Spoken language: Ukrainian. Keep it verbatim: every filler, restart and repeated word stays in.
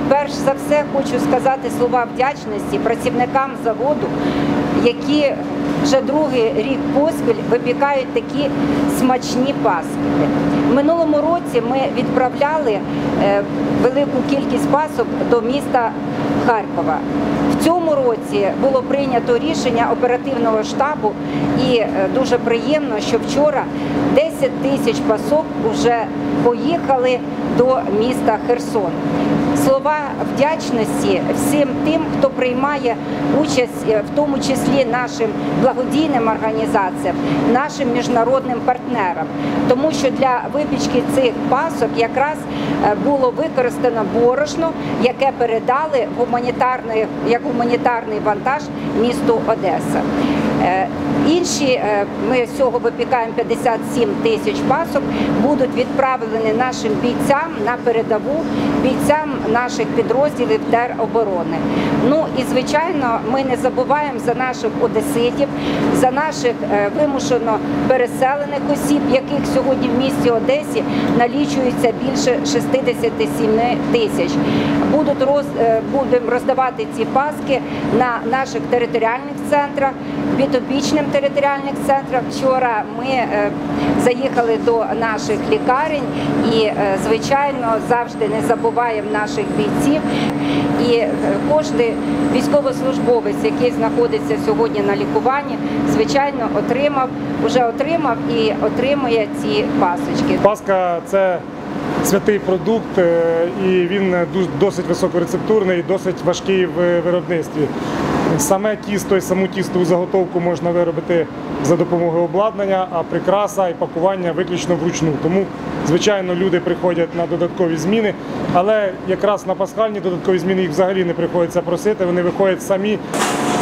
перш за все хочу сказати слова вдячності працівникам заводу, які вже другий рік поспіль випікають такі смачні паски. В минулому році ми відправляли велику кількість пасок до міста Харкова. В цьому році було прийнято рішення оперативного штабу і дуже приємно, що вчора десять тисяч пасок вже поїхали до міста Херсон. Слова вдячності всім тим, хто приймає участь, в тому числі нашим благодійним організаціям, нашим міжнародним партнерам. Тому що для випічки цих пасок якраз було використано борошно, яке передали гуманітарний, як гуманітарний вантаж місту Одеса. Інші, ми всього випікаємо п'ятдесят сім тисяч пасок, будуть відправлені нашим бійцям на передову, бійцям наших підрозділів тероборони. Ну і, звичайно, ми не забуваємо за наших одеситів, за наших вимушено переселених осіб, яких сьогодні в місті Одесі налічується більше шістдесят сім тисяч. Будуть роз, будемо роздавати ці паски на наших територіальних центрах, підопічним територіальних центрах. Вчора ми е, заїхали до наших лікарень і, е, звичайно, завжди не забуваємо наших бійців. І е, кожен військовослужбовець, який знаходиться сьогодні на лікуванні, звичайно, отримав, вже отримав і отримує ці пасочки. Паска – це святий продукт, і він досить високорецептурний, досить важкий в виробництві. Саме тісто і саму тістову заготовку можна виробити за допомогою обладнання, а прикраса і пакування виключно вручну. Тому, звичайно, люди приходять на додаткові зміни, але якраз на пасхальні додаткові зміни їх взагалі не приходиться просити, вони виходять самі.